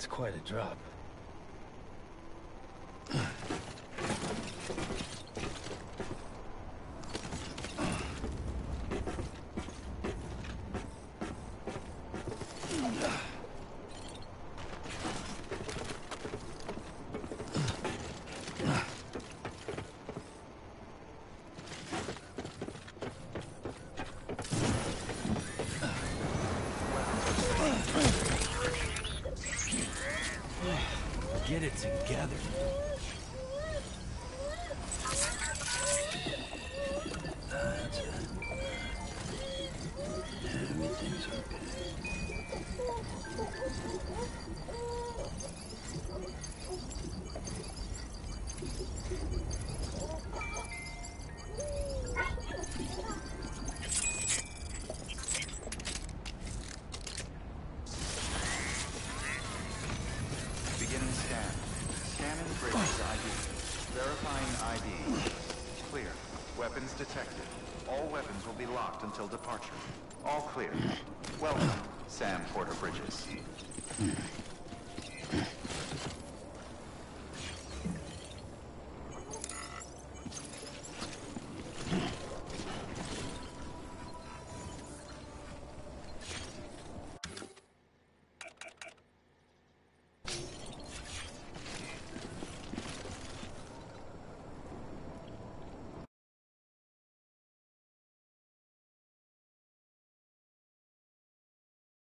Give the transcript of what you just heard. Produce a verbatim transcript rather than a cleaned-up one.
That's quite a drop. Get it together. That's it. Everything's okay. Beginning scan. Scanning bridges I D. Verifying I D. Clear. Weapons detected. All weapons will be locked until departure. All clear. Welcome, Sam Porter Bridges.